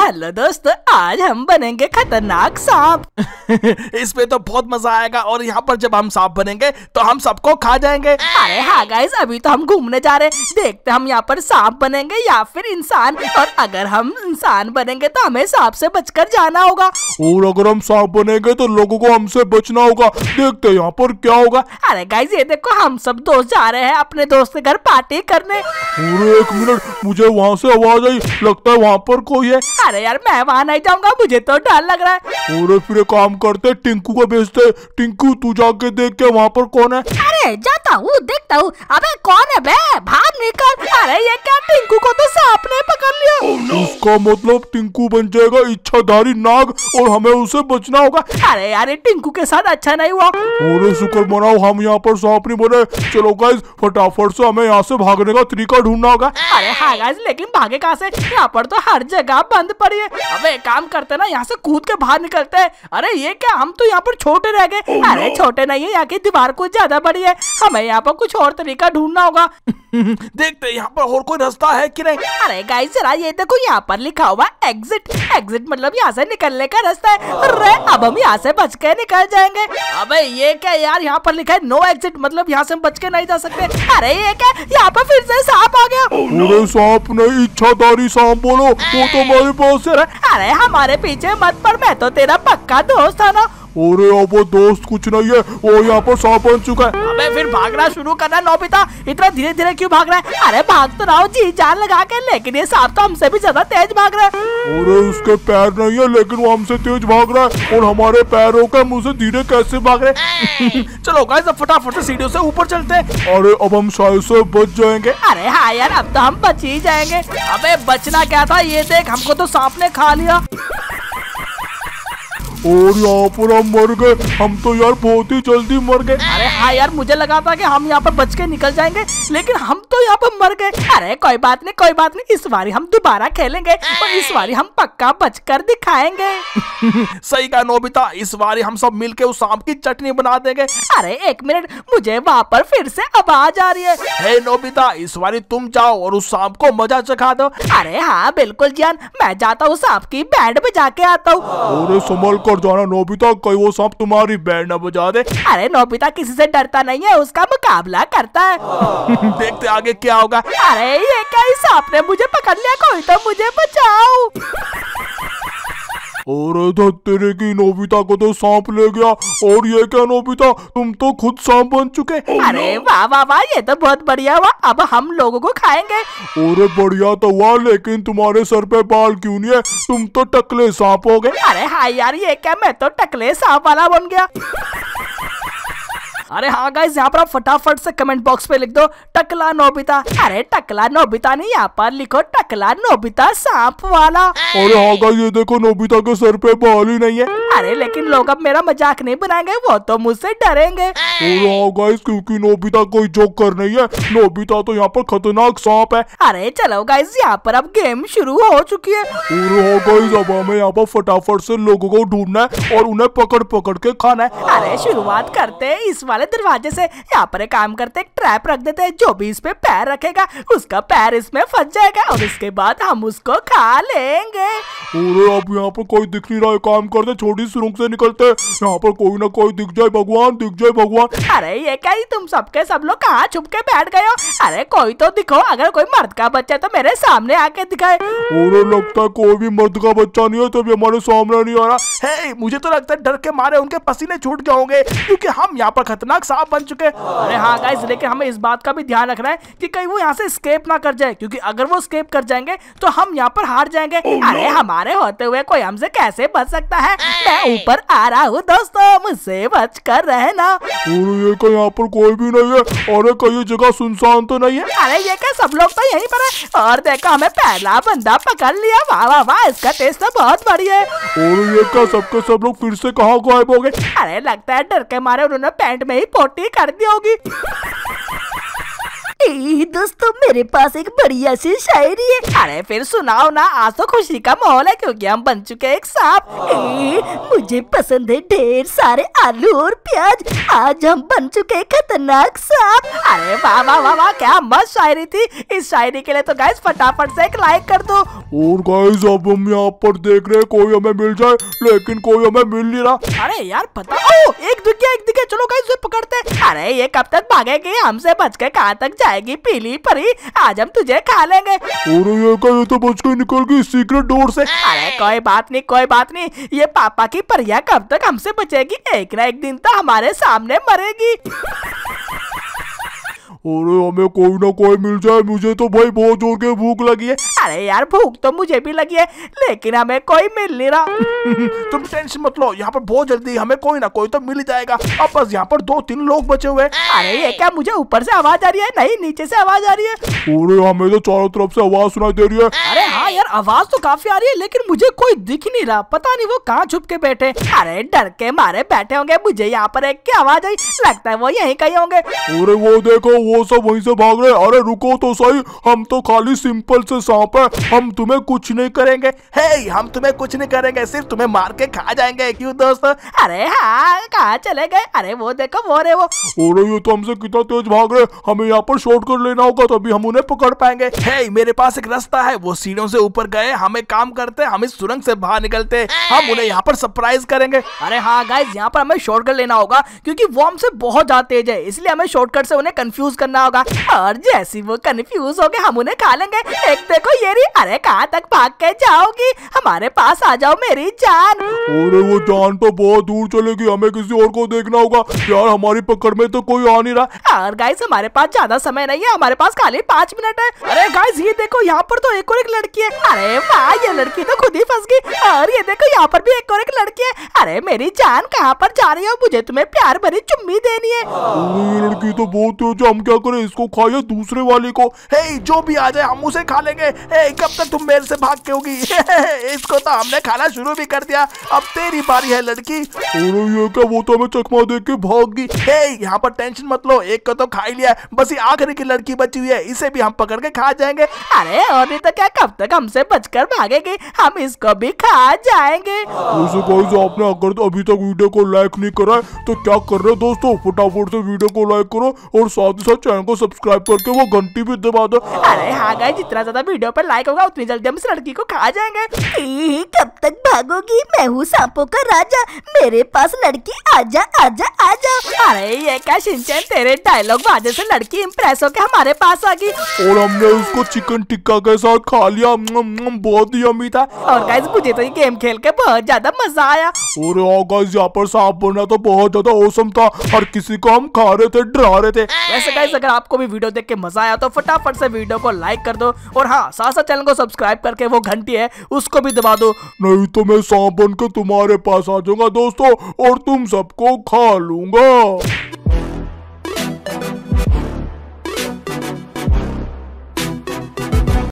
Hello दोस्तों, आज हम बनेंगे खतरनाक सांप। इसमें तो बहुत मजा आएगा और यहाँ पर जब हम सांप बनेंगे तो हम सबको खा जाएंगे। अरे हाँ गाइस, अभी तो हम घूमने जा रहे हैं, देखते हम यहाँ पर सांप बनेंगे या फिर इंसान। और अगर हम इंसान बनेंगे तो हमें सांप से बचकर जाना होगा, और अगर हम सांप बनेंगे तो लोगों को हमसे बचना होगा। देखते हैं यहाँ पर क्या होगा। अरे गाइस ये देखो, हम सब दोस्त जा रहे हैं अपने दोस्त के घर पार्टी करने। पूरे 1 मिनट, मुझे वहाँ से आवाज आई, लगता है वहाँ पर कोई है। अरे यार मैं वहाँ नहीं जाऊंगा, मुझे तो डर लग रहा है। और फिर एक काम करते, टिंकू को भेजते। टिंकू तू जाके देख के वहाँ पर कौन है। अरे जाता हूँ, देखता हूँ। अबे कौन है बे, भाग निकल। अरे ये क्या, टिंकू को तो सांप ने पकड़ लिया। उसका मतलब टिंकू बन जाएगा इच्छाधारी नाग और हमें उसे बचना होगा। अरे यार टिंकू के साथ अच्छा नहीं हुआ। और शुक्र मनाओ हम यहाँ पर सांप नहीं बने। चलो गाइस फटाफट से हमें यहाँ से भागने का तरीका ढूंढना होगा। अरे हाँ गाइस, लेकिन भागे कहाँ से, यहाँ पर तो हर जगह बंद पड़ी है। अबे एक काम करते ना, यहाँ से कूद के बाहर निकलते हैं। अरे ये क्या, हम तो यहाँ पर छोटे रह गए। अरे छोटे नहीं है, यहाँ की दीवार कुछ ज्यादा बड़ी है, हमें यहाँ पर कुछ और तरीका ढूंढना होगा। देखते यहाँ पर और कोई रास्ता है कि नहीं। अरे गाइस जरा ये देखो, यहाँ पर लिखा हुआ एग्जिट। एग्जिट मतलब यहाँ से निकलने का रास्ता है। अरे अब हम यहाँ से बच के निकल जाएंगे। अबे ये क्या यार, यहाँ पर लिखा है नो एग्जिट, मतलब यहाँ से हम बच के नहीं जा सकते। अरे ये क्या, यहाँ पर फिर से सांप आ गया। अरे सांप नहीं, इच्छाधारी सांप बोलो, वो तो हमारे पास से है। अरे हमारे पीछे मत पड़, मैं तो तेरा पक्का दोस्त था ना। अरे अब वो दोस्त कुछ नहीं है, वो यहाँ पर सांप बन चुका है। अबे फिर भागना शुरू करना नोबिता, इतना धीरे धीरे क्यों भाग रहा है। अरे भाग तो रहा हूँ जी जान लगा के, लेकिन ये सांप तो हमसे भी ज्यादा तेज भाग रहा है। अरे उसके पैर नहीं है, लेकिन वो हमसे तेज भाग रहा है और हमारे पैरों के मुंह से धीरे कैसे भाग रहे। चलो गाइस अब फटाफट से सीढ़ियों से ऊपर चलते हैं। अरे अब हम शायद से बच जाएंगे। अरे हाँ यार, अब तो हम बच ही जाएंगे। अबे बचना क्या था, ये देख हमको तो सांप ने खा लिया। और यहाँ पर हम मर गए, हम तो यार बहुत ही जल्दी मर गए। अरे हाँ यार, मुझे लगा था कि हम यहाँ पर बच के निकल जाएंगे, लेकिन हम तो यहाँ पर मर गए। अरे कोई बात नहीं कोई बात नहीं, इस बारी हम दोबारा खेलेंगे और इस बारी हम पक्का बचकर दिखाएंगे। सही कहा नोबिता, इस बारी हम सब मिलके उस सांप की चटनी बना देंगे। अरे 1 मिनट, मुझे वहाँ पर फिर से आवाज आ रही है। हे नोबिता, इस बारी तुम जाओ और उस सांप को मजा चखा दो। अरे हाँ बिल्कुल जान, मैं जाता हूँ सांप की बैंड बजा के आता हूँ। अरे संभल कर जाना नोबिता, कहीं वो सांप तुम्हारी बैंड न बजा दे। अरे नोबिता किसी से डरता नहीं है, उसका मुकाबला करता है। देखते आगे क्या होगा। अरे ये क्या, इस सांप ने मुझे पकड़ लिया, कोई तो मुझे बचाओ। और इधर तेरे की नोबिता को तो सांप ले गया। और ये क्या नोबिता, तुम तो खुद सांप बन चुके। अरे वाह वाह वाह, ये तो बहुत बढ़िया हुआ, अब हम लोगों को खाएंगे। अरे बढ़िया तो हुआ, लेकिन तुम्हारे सर पे बाल क्यों नहीं है, तुम तो टकले सांप हो गए। अरे हाँ यार, ये क्या, मैं तो टकले सांप वाला बन गया। अरे हाँ गाइस, यहाँ पर आप फटाफट से कमेंट बॉक्स पे लिख दो टकला नोबिता। अरे टकला नोबिता नहीं, यहाँ पर लिखो टकला नोबिता सांप वाला। अरे हाँ गाइस, ये देखो नोबिता के सर पे बाल ही नहीं है। अरे लेकिन लोग अब मेरा मजाक नहीं बनाएंगे, वो तो मुझसे डरेंगे। और हाँ गाइस, क्योंकि नोबिता कोई जोकर नहीं है, नोबिता तो यहाँ पर खतरनाक सांप है। अरे चलो गाइस, यहाँ पर अब गेम शुरू हो चुकी है। और हाँ गाइस, अब हमें यहाँ पर फटाफट से लोगों को ढूंढना है और उन्हें पकड़ पकड़ के खाना है। अरे शुरुआत करते हैं इस वाले दरवाजे से। यहाँ पर एक काम करते, एक ट्रैप रख देते हैं, जो भी इस पे पैर रखेगा उसका पैर इसमें फंस जाएगा और इसके बाद हम उसको खा लेंगे। अरे अब यहाँ पर कोई दिख नहीं रहा है, काम करते छोटी सुरंग से निकलते, यहाँ पर कोई ना कोई दिख जाए भगवान, दिख जाए भगवान। अरे ये क्या, तुम सबके सब लोग कहाँ छुप के बैठ गए हो। अरे कोई तो दिखो, अगर कोई मर्द का बच्चा तो मेरे सामने आके दिखाए। और लगता है कोई भी मर्द का बच्चा नहीं है, तभी हमारे सामने नहीं आ रहा। हे मुझे तो लगता है डर के मारे उनके पसीने छूट गए होंगे, क्योंकि हम यहाँ पर खतरनाक सांप बन चुके। अरे हाँ गाइस, लेकिन हमें इस बात का भी ध्यान रखना है कि कहीं वो यहाँ से स्केप ना कर जाए, क्योंकि अगर वो स्केप कर जाएंगे तो हम यहाँ पर हार जाएंगे। अरे हमारे होते हुए कोई हमसे कैसे बच सकता है। मैं ऊपर आ रहा हूँ दोस्तों, मुझसे बच कर रहना। और ये क्या, यहाँ पर कोई भी नहीं है। अरे कहीं जगह सुनसान तो नहीं है। अरे ये क्या, सब लोग तो यहीं पर है। और देखो हमें पहला बंदा पकड़ लिया। वाह वाह वाह, इसका टेस्ट तो बहुत बढ़िया है। और ये क्या, सबके सब लोग फिर से कहाँ गायब हो गए। अरे लगता है डर के मारे उन्होंने पैंट में ही पोटी कर दी होगी। दोस्तों मेरे पास एक बढ़िया सी शायरी है। अरे फिर सुनाओ ना, आज तो खुशी का माहौल है क्योंकि हम बन चुके एक सांप। मुझे पसंद है ढेर सारे आलू और प्याज, आज हम बन चुके खतरनाक सांप। अरे वाह वाह वाह वाह, क्या मस्त शायरी थी। इस शायरी के लिए तो गाइस फटाफट से एक लाइक कर दो। और गाइस अब हम यहाँ पर देख रहे हैं कोई हमें मिल जाए, लेकिन कोई हमें मिल नहीं रहा। अरे यार पता, एक दिख गया, चलो गाइस उसे पकड़ते। अरे ये कब तक भागेगी, हमसे बच के कहाँ तक जाएगी पीली परी, आज हम तुझे खा लेंगे। और ये तो बच के निकल गई सीक्रेट डोर से। अरे कोई बात नहीं कोई बात नहीं, ये पापा की परिया कब तक हमसे बचेगी, एक ना एक दिन तो हमारे सामने मरेगी। अरे हमें कोई ना कोई मिल जाए, मुझे तो भाई बहुत जोर के भूख लगी है। अरे यार भूख तो मुझे भी लगी है, लेकिन हमें कोई मिल नहीं रहा। तुम टेंशन मत लो, यहाँ पर बहुत जल्दी हमें कोई ना कोई तो मिल ही जाएगा। अब बस यहाँ पर 2-3 लोग बचे हुए हैं। अरे ये क्या, मुझे ऊपर से आवाज आ रही है? नहीं, नीचे से आवाज आ रही है। अरे हमें तो चारों तरफ से आवाज सुनाई दे रही है। अरे हाँ यार, आवाज तो काफी आ रही है, लेकिन मुझे कोई दिख नहीं रहा, पता नहीं वो कहाँ छुप के बैठे। अरे डर के मारे बैठे होंगे, मुझे यहाँ पर एक की आवाज आई, लगता है वो यहीं कहीं होंगे। अरे वो देखो, वो सब वहीं से भाग रहे। अरे रुको तो सही, हम तो खाली सिंपल से सांप है, हम तुम्हें कुछ नहीं करेंगे। हे, हम तुम्हें कुछ नहीं करेंगे, सिर्फ तुम्हें मार के खा जाएंगे, क्यों दोस्त? अरे हाँ, कहाँ चले गए? अरे वो देखो, वो रे वो। अरे ये तो हमसे कितना तेज भाग रहे, हमें यहाँ पर शॉर्टकट लेना होगा तभी हम उन्हें पकड़ पाएंगे। हे, मेरे पास एक रास्ता है, वो सीढ़ियों से ऊपर गए, हम एक काम करते, हम इस सुरंग से बाहर निकलते, हम उन्हें यहाँ पर सरप्राइज करेंगे। अरे हाँ गाइस, यहाँ पर हमें शॉर्टकट लेना होगा क्योंकि वो हमसे बहुत ज्यादा तेज है, इसलिए हमें शॉर्टकट से उन्हें कंफ्यूज करना होगा, और जैसे वो कंफ्यूज हो गए हम उन्हें खा लेंगे। एक देखो ये रही। अरे कहाँ तक भाग के जाओगी, हमारे पास आ जाओ मेरी जान। अरे वो जान तो बहुत दूर चलेगी, हमें किसी और को देखना होगा यार, हमारी पकड़ में तो कोई आ नहीं रहा। और गाइस हमारे पास ज्यादा समय नहीं है, हमारे पास खाली 5 मिनट है। अरे गाइस ये देखो, यहाँ पर तो एक और एक लड़की है। अरे वाह, ये लड़की तो खुद ही फंस गई। और ये देखो, यहाँ पर भी एक और एक लड़की है। अरे मेरी जान, कहाँ पर जा रही हो? मुझे तुम्हें प्यार भरी चुम्मी देनी है। ये लड़की तो बहुत तेज है, हम क्या करें, इसको खाइए दूसरे वाले को। हे, जो भी आ जाए हम उसे खा लेंगे। हे, कब तक तुम मेरे से भाग के होगी? इसको तो हमने खाना शुरू भी कर दिया, अब तेरी बारी है लड़की। अरे ये क्या, वो तो हमें चकमा देख के भाग गई। हे, यहाँ पर टेंशन मत लो, एक को तो खा ही लिया, बस ये आखिरी की लड़की बची हुई है, इसे भी हम पकड़ के खा जाएंगे। अरे और नहीं तो क्या, कब तक हमसे बचकर भागेगी, हम इसको भी खा जाएंगे। वैसे गाइस, आपने अगर तो अभी तक वीडियो को लाइक नहीं करा है तो क्या कर रहे हो दोस्तों, फटाफट से वीडियो को लाइक करो और साथ ही साथ चैनल को सब्सक्राइब करके वो घंटी भी दबा दो। अरे हाँ गाइस, जितना ज्यादा वीडियो पर लाइक होगा उतनी जल्दी हम इस लड़की को खा जाएंगे। कब तक भागोगी, मैं हूँ सांपों का राजा, मेरे पास लड़की आजा आजा आजा। अरे ये क्या शिनचैन, तेरे डायलॉग वजह से लड़की इम्प्रेस होकर हमारे पास आ गई। और हमने उसको चिकन टिक्का के साथ खा लिया, बहुत ही यम्मी था। और गाइस मुझे तो ये गेम खेल के बहुत ज्यादा मजा आया। और हाँ गाइस, यहाँ पर सांप बनना तो बहुत ज्यादा औसम था, हर किसी को हम खा रहे थे, डरा रहे थे। वैसे गाइस, अगर आपको भी वीडियो देख के मजा आया तो फटाफट से वीडियो को लाइक कर दो, और हाँ साथ साथ चैनल को सब्सक्राइब करके वो घंटी है उसको भी दबा दो, नहीं तो मैं सांप बन के तुम्हारे पास आ जाऊंगा दोस्तों और तुम सबको खा लूंगा।